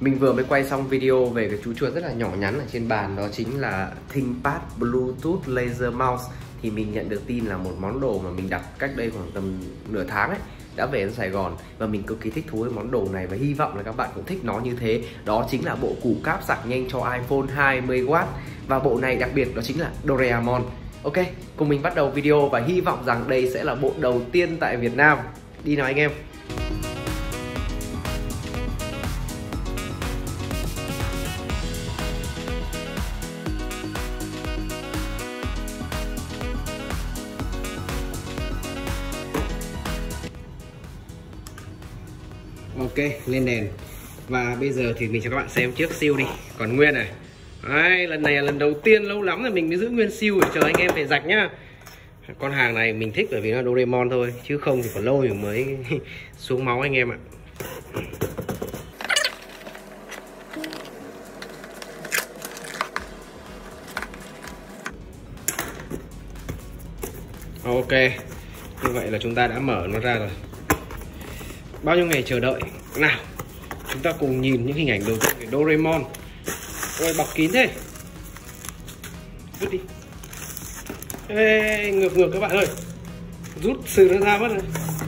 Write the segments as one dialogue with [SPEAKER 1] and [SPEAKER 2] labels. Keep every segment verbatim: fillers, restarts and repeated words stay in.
[SPEAKER 1] Mình vừa mới quay xong video về cái chú chuột rất là nhỏ nhắn ở trên bàn, đó chính là ThinkPad Bluetooth Laser Mouse. Thì mình nhận được tin là một món đồ mà mình đặt cách đây khoảng tầm nửa tháng ấy đã về đến Sài Gòn, và mình cực kỳ thích thú với món đồ này và hy vọng là các bạn cũng thích nó như thế. Đó chính là bộ củ cáp sạc nhanh cho iPhone hai mươi oát, và bộ này đặc biệt đó chính là Doraemon. Ok, cùng mình bắt đầu video và hy vọng rằng đây sẽ là bộ đầu tiên tại Việt Nam. Đi nào anh em. Ok, lên đèn. Và bây giờ thì mình cho các bạn xem chiếc siêu đi. Còn nguyên này. Đấy, lần này là lần đầu tiên, lâu lắm rồi mình mới giữ nguyên siêu để chờ anh em phải rạch nhá. Con hàng này mình thích bởi vì nó là Doraemon thôi, chứ không thì còn lâu mình mới xuống máu anh em ạ. Ok, như vậy là chúng ta đã mở nó ra rồi. Bao nhiêu ngày chờ đợi. Nào, chúng ta cùng nhìn những hình ảnh đầu tiên về Doraemon. Ôi, bọc kín thế. Rút đi. Ê, ngược ngược các bạn ơi. Rút sự nó ra mất rồi.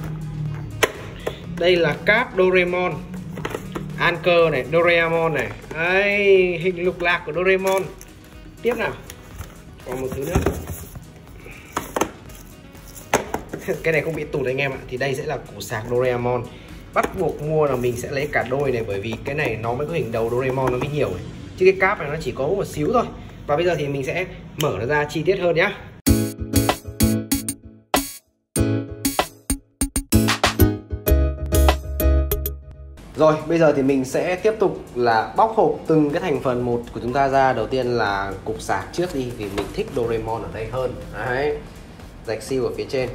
[SPEAKER 1] Đây là cáp Doraemon, Anchor này, Doraemon này. Đây, hình lục lạc của Doraemon. Tiếp nào. Còn một thứ nữa. Cái này không bị tụt anh em ạ. Thì đây sẽ là củ sạc Doraemon. Bắt buộc mua là mình sẽ lấy cả đôi này, bởi vì cái này nó mới có hình đầu Doraemon nó mới nhiều này. Chứ cái cáp này nó chỉ có một xíu thôi. Và bây giờ thì mình sẽ mở nó ra chi tiết hơn nhá. Rồi, bây giờ thì mình sẽ tiếp tục là bóc hộp từng cái thành phần một của chúng ta ra. Đầu tiên là cục sạc trước đi, vì mình thích Doraemon ở đây hơn. Đấy, rạch siêu ở phía trên.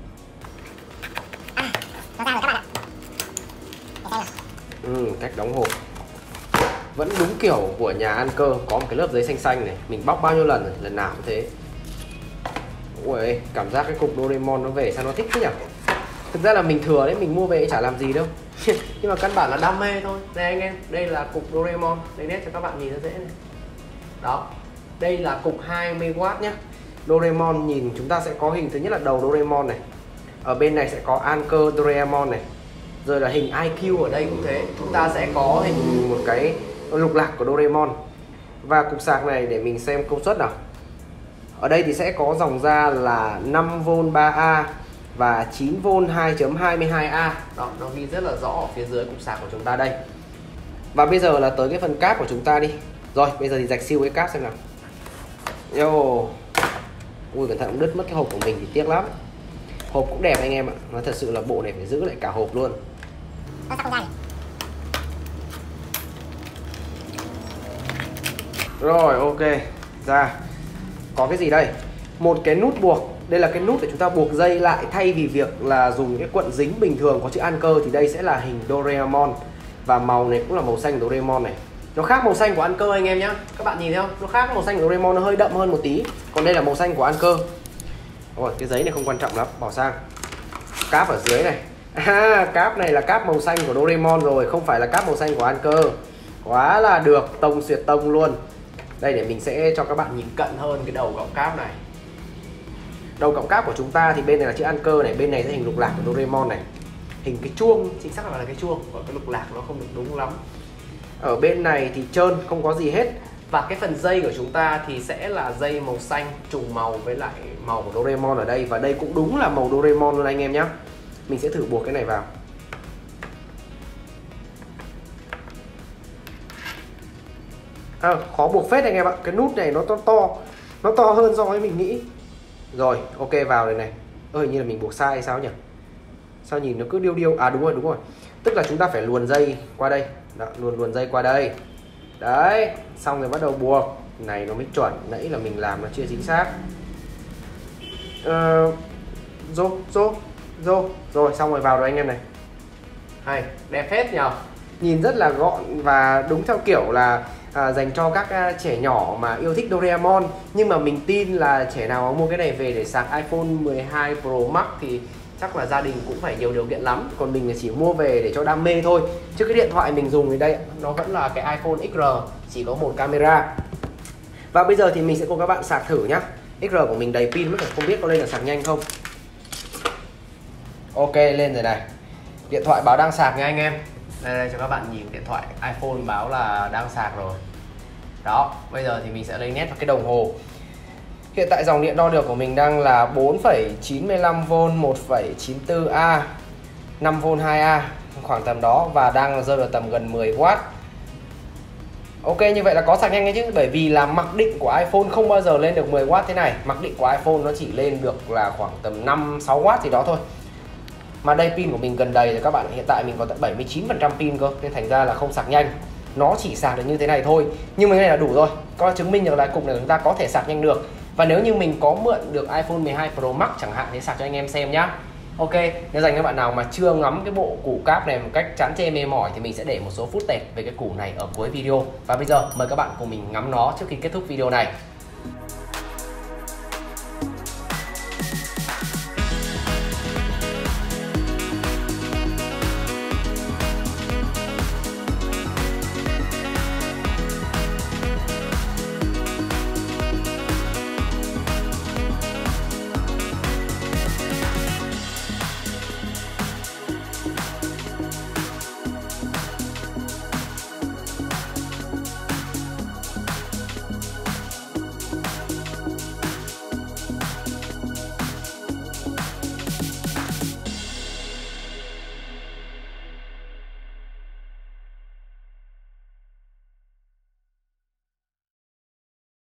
[SPEAKER 1] Ừ, cách đóng hộp vẫn đúng kiểu của nhà Anchor, có một cái lớp giấy xanh xanh này. Mình bóc bao nhiêu lần rồi, lần nào cũng thế. Ui, cảm giác cái cục Doraemon nó về sao nó thích thế nhỉ. Thực ra là mình thừa đấy, mình mua về chả làm gì đâu. Nhưng mà căn bản là đam mê thôi. Đây anh em, đây là cục Doraemon. Đây nét cho các bạn nhìn nó dễ này. Đó, đây là cục hai mươi oát nhá. Doraemon nhìn chúng ta sẽ có hình thứ nhất là đầu Doraemon này. Ở bên này sẽ có Anchor Doraemon này. Rồi là hình i kiu ở đây cũng thế. Chúng ta sẽ có hình một cái lục lạc của Doraemon. Và cục sạc này để mình xem công suất nào. Ở đây thì sẽ có dòng ra là năm vôn ba A và chín vôn hai chấm hai mươi hai A. Đó, nó ghi rất là rõ ở phía dưới cục sạc của chúng ta đây. Và bây giờ là tới cái phần cáp của chúng ta đi. Rồi, bây giờ thì rạch siêu cái cáp xem nào. Yo. Ui, cẩn thận đứt mất cái hộp của mình thì tiếc lắm. Hộp cũng đẹp anh em ạ. Nó thật sự là bộ này phải giữ lại cả hộp luôn. Rồi, ok. Ra. Có cái gì đây? Một cái nút buộc. Đây là cái nút để chúng ta buộc dây lại. Thay vì việc là dùng cái cuộn dính bình thường có chữ Anchor thì đây sẽ là hình Doraemon. Và màu này cũng là màu xanh Doraemon này. Nó khác màu xanh của Anchor anh em nhé. Các bạn nhìn thấy không? Nó khác màu xanh của Doraemon, nó hơi đậm hơn một tí. Còn đây là màu xanh của Anchor. Rồi, cái giấy này không quan trọng lắm, bỏ sang. Cáp ở dưới này. À, cáp này là cáp màu xanh của Doraemon rồi, không phải là cáp màu xanh của Anchor. Quá là được, tông xuyệt tông luôn. Đây, để mình sẽ cho các bạn nhìn cận hơn cái đầu gọng cáp này. Đầu gọng cáp của chúng ta thì bên này là chữ Anchor này, bên này sẽ hình lục lạc của Doraemon này. Hình cái chuông, chính xác là cái chuông, còn cái lục lạc nó không được đúng lắm. Ở bên này thì trơn, không có gì hết. Và cái phần dây của chúng ta thì sẽ là dây màu xanh trùng màu với lại màu của Doraemon ở đây. Và đây cũng đúng là màu Doraemon luôn anh em nhé. Mình sẽ thử buộc cái này vào. À, khó buộc phết anh em ạ. Cái nút này nó to to, nó to hơn so với mình nghĩ. Rồi, ok, vào đây này. Ơ, hình như là mình buộc sai hay sao nhỉ? Sao nhìn nó cứ điêu điêu. À đúng rồi, đúng rồi. Tức là chúng ta phải luồn dây qua đây. Đó, luồn luồn dây qua đây. Đấy, xong rồi bắt đầu buộc. Này nó mới chuẩn, nãy là mình làm nó chưa chính xác. Ờ, rô, rô, rô. Rồi, xong rồi vào rồi anh em này. Hay, đẹp hết nhờ. Nhìn rất là gọn và đúng theo kiểu là à, dành cho các à, trẻ nhỏ mà yêu thích Doraemon. Nhưng mà mình tin là trẻ nào mà mua cái này về để sạc iPhone mười hai Pro Max thì chắc là gia đình cũng phải nhiều điều kiện lắm. Còn mình chỉ mua về để cho đam mê thôi. Chứ cái điện thoại mình dùng thì đây, nó vẫn là cái iPhone ích rờ, chỉ có một camera. Và bây giờ thì mình sẽ cùng các bạn sạc thử nhá. ích rờ của mình đầy pin mất rồi, không biết có lên là sạc nhanh không. Ok, lên rồi này. Điện thoại báo đang sạc nha anh em. Đây, đây cho các bạn nhìn điện thoại iPhone báo là đang sạc rồi. Đó, bây giờ thì mình sẽ lấy nét vào cái đồng hồ. Hiện tại dòng điện đo được của mình đang là bốn phẩy chín mươi lăm vôn một phẩy chín tư A, năm vôn hai A, khoảng tầm đó, và đang rơi vào tầm gần mười oát. Ok, như vậy là có sạc nhanh đấy chứ, bởi vì là mặc định của iPhone không bao giờ lên được mười oát thế này. Mặc định của iPhone nó chỉ lên được là khoảng tầm năm sáu oát gì đó thôi. Mà đây pin của mình gần đầy rồi các bạn, hiện tại mình còn tận bảy mươi chín phần trăm pin cơ, nên thành ra là không sạc nhanh. Nó chỉ sạc được như thế này thôi, nhưng mà cái này là đủ rồi, có chứng minh được là cục này chúng ta có thể sạc nhanh được. Và nếu như mình có mượn được iPhone mười hai Pro Max chẳng hạn thì sạc cho anh em xem nhá. Ok, nếu dành các bạn nào mà chưa ngắm cái bộ củ cáp này một cách chán chê mê mỏi thì mình sẽ để một số footage về cái củ này ở cuối video. Và bây giờ mời các bạn cùng mình ngắm nó trước khi kết thúc video này.